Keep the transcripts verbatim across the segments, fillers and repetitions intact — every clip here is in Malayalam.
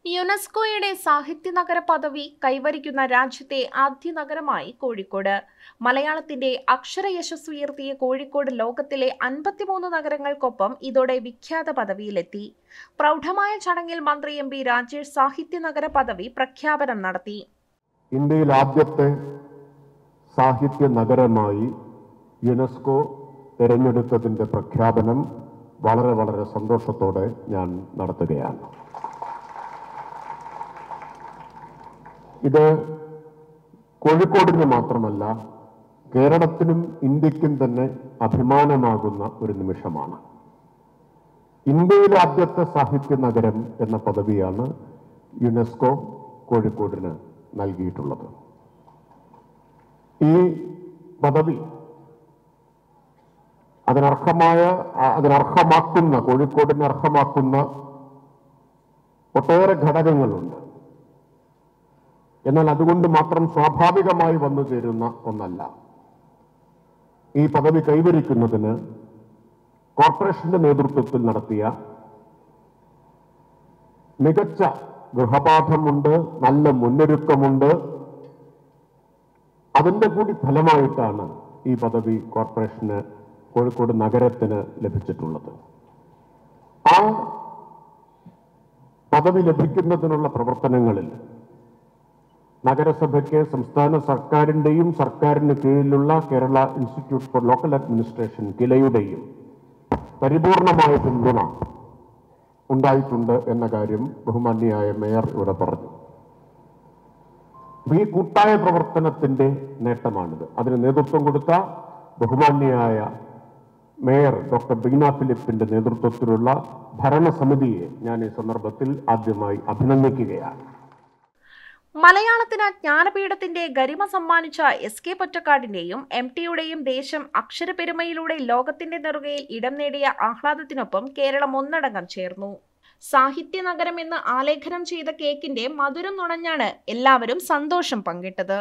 യുനെസ്കോയുടെ സാഹിത്യ നഗര പദവി കൈവരിക്കുന്ന രാജ്യത്തെ ആദ്യ നഗരമായി കോഴിക്കോട്. മലയാളത്തിന്റെ അക്ഷര യശസ് ഉയർത്തിയ കോഴിക്കോട് ലോകത്തിലെ അൻപത്തിമൂന്ന് നഗരങ്ങൾക്കൊപ്പം ഇതോടെ വിഖ്യാത പദവിയിലെത്തി. പ്രൗഢമായ ചടങ്ങിൽ മന്ത്രി എം പി രാജേഷ് സാഹിത്യ നഗര പദവി പ്രഖ്യാപനം നടത്തി. ഇന്ത്യയിൽ ആദ്യത്തെ സാഹിത്യ നഗരമായി യുനെസ്കോ തിരഞ്ഞെടുത്തതിന്റെ പ്രഖ്യാപനം വളരെ വളരെ സന്തോഷത്തോടെ ഞാൻ നടത്തുകയാണ്. ഇത് കോഴിക്കോടിന് മാത്രമല്ല, കേരളത്തിനും ഇന്ത്യക്കും തന്നെ അഭിമാനമാകുന്ന ഒരു നിമിഷമാണ്. ഇന്ത്യയിലെ ആദ്യത്തെ സാഹിത്യ നഗരം എന്ന പദവിയാണ് യുനെസ്കോ കോഴിക്കോടിന് നൽകിയിട്ടുള്ളത്. ഈ പദവി അതിനർഹമായ അതിനർഹമാക്കുന്ന കോഴിക്കോടിനെ അർഹമാക്കുന്ന ഒട്ടേറെ ഘടകങ്ങളുണ്ട്. എന്നാൽ അതുകൊണ്ട് മാത്രം സ്വാഭാവികമായി വന്നു ചേരുന്ന ഒന്നല്ല. ഈ പദവി കൈവരിക്കുന്നതിന് കോർപ്പറേഷന്റെ നേതൃത്വത്തിൽ നടത്തിയ മികച്ച ഗൃഹപാഠമുണ്ട്, നല്ല മുന്നൊരുക്കമുണ്ട്. അതിന്റെ കൂടി ഫലമായിട്ടാണ് ഈ പദവി കോർപ്പറേഷന്, കോഴിക്കോട് നഗരത്തിന് ലഭിച്ചിട്ടുള്ളത്. ആ പദവി ലഭിക്കുന്നതിനുള്ള പ്രവർത്തനങ്ങളിൽ നഗരസഭയ്ക്ക് സംസ്ഥാന സർക്കാരിന്റെയും സർക്കാരിന് കീഴിലുള്ള Kerala institute for local administration കിലയുടെയും പരിപൂർണമായ പിന്തുണ ഉണ്ടായിട്ടുണ്ട് എന്ന കാര്യം ബഹുമാന്യയായ മേയർ ഇവിടെ പറഞ്ഞു. ഈ കൂട്ടായ പ്രവർത്തനത്തിന്റെ നേട്ടമാണിത്. അതിന് നേതൃത്വം കൊടുത്ത ബഹുമാന്യയായ മേയർ ഡോക്ടർ ബീന ഫിലിപ്പിന്റെ നേതൃത്വത്തിലുള്ള ഭരണസമിതിയെ ഞാൻ ഈ സന്ദർഭത്തിൽ ആദ്യമായി അഭിനന്ദിക്കുകയാണ്. മലയാളത്തിന് ജ്ഞാനപീഠത്തിന്റെ ഗരിമ സമ്മാനിച്ച എസ് കെ പൊറ്റക്കാടിന്റെയും എം ടിയുടെയും ദേശം അക്ഷരപ്പെരുമയിലൂടെ ലോകത്തിന്റെ നെറുകയിൽ ഇടം നേടിയ ആഹ്ലാദത്തിനൊപ്പം കേരളം ഒന്നടങ്കം ചേർന്നു. സാഹിത്യ നഗരം എന്ന് ആലേഖനം ചെയ്ത കേക്കിന്റെ മധുരം നുണഞ്ഞാണ് എല്ലാവരും സന്തോഷം പങ്കിട്ടത്.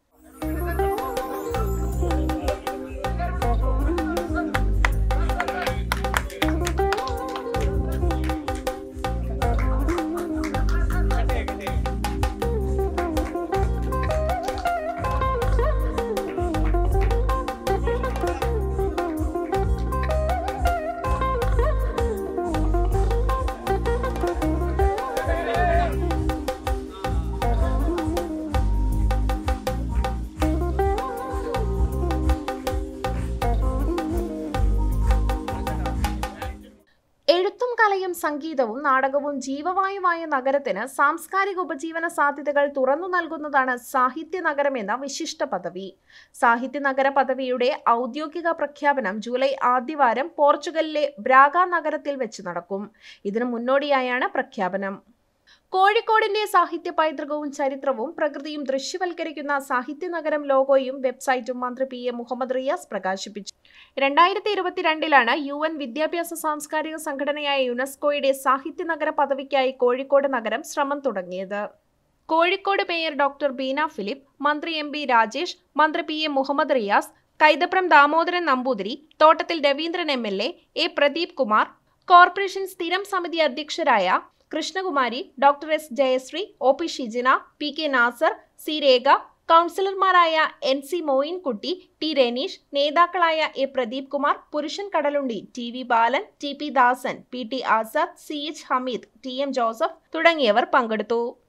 എഴുത്തും കലയും സംഗീതവും നാടകവും ജീവവായുവായ നഗരത്തിന് സാംസ്കാരിക ഉപജീവന സാധ്യതകൾ തുറന്നു നൽകുന്നതാണ് സാഹിത്യ നഗരം എന്ന വിശിഷ്ട പദവി. സാഹിത്യ നഗര പദവിയുടെ ഔദ്യോഗിക പ്രഖ്യാപനം ജൂലൈ ആദ്യവാരം പോർച്ചുഗലിലെ ബ്രാഗ നഗരത്തിൽ വെച്ച് നടക്കും. ഇതിനു മുന്നോടിയായാണ് പ്രഖ്യാപനം. കോഴിക്കോടിന്റെ സാഹിത്യ പൈതൃകവും ചരിത്രവും പ്രകൃതിയും ദൃശ്യവൽക്കരിക്കുന്ന സാഹിത്യ നഗരം ലോഗോയും വെബ്സൈറ്റും മന്ത്രി പി എ മുഹമ്മദ് റിയാസ് പ്രകാശിപ്പിച്ചു. രണ്ടായിരത്തി ഇരുപത്തിരണ്ടിലാണ് യു എൻ വിദ്യാഭ്യാസ സാംസ്കാരിക സംഘടനയായ യുനെസ്കോയുടെ സാഹിത്യ നഗര പദവിക്കായി കോഴിക്കോട് നഗരം ശ്രമം തുടങ്ങിയത്. Kozhikode mayor doctor Beena Philip, മന്ത്രി എം പി രാജേഷ്, മന്ത്രി P A Muhammad Riyas, Kaithapram Damodaran Namboothiri, Thottathil Raveendran M L A, A Pradeep Kumar, corporation സ്ഥിരം സമിതി അധ്യക്ഷരായ Krishnakumari, doctor S Jayasree, O P Shijina, P K Nasar, C Rekha, കൗൺസിലർമാരായ N C Moinkutty, T Raneesh, നേതാക്കളായ A Pradeep Kumar, Purushan Kadalundi, T V Balan, T P Dasan, P T Azad, C H Hameed, T M Joseph തുടങ്ങിയവർ പങ്കെടുത്തു.